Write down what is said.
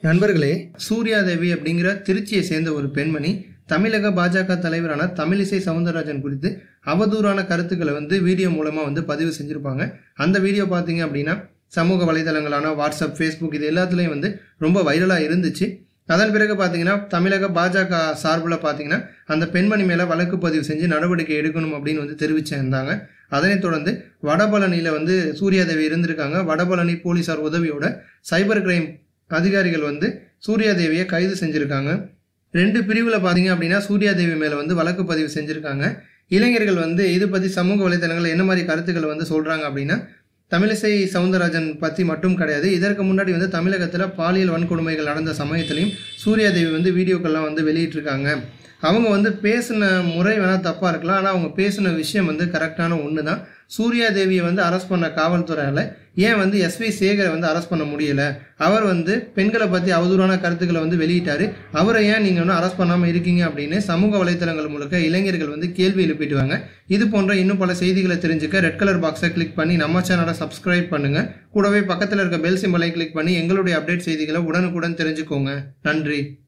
நண்பர்களே, சூர்யா தேவி அப்படிங்கிற திருச்சியை சேர்ந்த ஒரு பெண்மணி தமிழக பாஜக தலைவரான தமிழிசை சவுந்தரராஜன் குறித்து அவதூறான கருத்துக்களை வீடியோ மூலமா பதிவு செஞ்சிருப்பாங்க. அந்த வீடியோ பார்த்தீங்க அப்படின்னா சமூக வலைதளங்களான வாட்ஸ்அப், ஃபேஸ்புக் இது எல்லாத்துலேயும் ரொம்ப வைரலாக இருந்துச்சு. அதன் பிறகு பார்த்தீங்கன்னா தமிழக பாஜக சார்பில் பார்த்தீங்கன்னா அந்த பெண்மணி மேலே வழக்கு பதிவு செஞ்சு நடவடிக்கை எடுக்கணும் அப்படின்னு தெரிவிச்சிருந்தாங்க. அதனைத் தொடர்ந்து வடபழனியில் சூர்யாதேவி இருந்திருக்காங்க. வடபழனி போலீசார் உதவியோட சைபர் கிரைம் அதிகாரிகள் சூர்யாதேவியை கைது செஞ்சுருக்காங்க. 2 பிரிவில் பார்த்தீங்க அப்படின்னா சூர்யாதேவி மேலே வழக்கு பதிவு செஞ்சுருக்காங்க. இளைஞர்கள் இது பற்றி சமூக வலைதளங்களில் என்ன மாதிரி கருத்துக்கள் சொல்கிறாங்க அப்படின்னா, தமிழிசை சவுந்தரராஜன் பற்றி மட்டும் கிடையாது, இதற்கு முன்னாடி தமிழகத்தில் பாலியல் வன்கொடுமைகள் நடந்த சமயத்திலையும் சூர்யாதேவி வீடியோக்கள்லாம் வெளியிட்டிருக்காங்க. அவங்க பேசின முறை வேணால் தப்பாக இருக்கலாம், ஆனால் அவங்க பேசின விஷயம் கரெக்டான ஒன்று தான். சூர்யாதேவியை அரெஸ்ட் பண்ண காவல்துறையால் ஏன் எஸ்வி சேகரை அரெஸ்ட் பண்ண முடியலை? அவர் பெண்களை பற்றி அவதூறான கருத்துக்களை வெளியிட்டார், அவரை ஏன் நீங்கள் அரெஸ்ட் பண்ணாமல் இருக்கீங்க அப்படின்னு சமூக வலைத்தளங்கள் முழுக்க இளைஞர்கள் கேள்வி எழுப்பிட்டுவாங்க. இது போன்ற இன்னும் பல செய்திகளை தெரிஞ்சுக்க ரெட் கலர் பாக்ஸை கிளிக் பண்ணி நம்ம சேனலை சப்ஸ்கிரைப் பண்ணுங்கள். கூடவே பக்கத்தில் இருக்க பெல் சிம்பலை கிளிக் பண்ணி எங்களுடைய அப்டேட் செய்திகளை உடனுக்குடன் தெரிஞ்சுக்கோங்க. நன்றி.